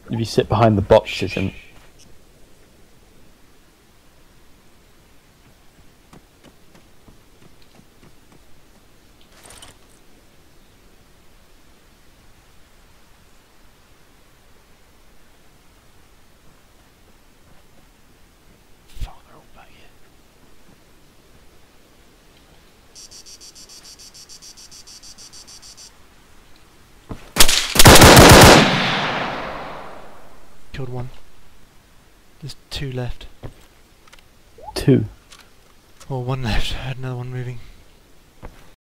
if you sit behind the boxes and... Fuck, they're all back here. Killed one. There's two left. Two. Or one left. I had another one moving.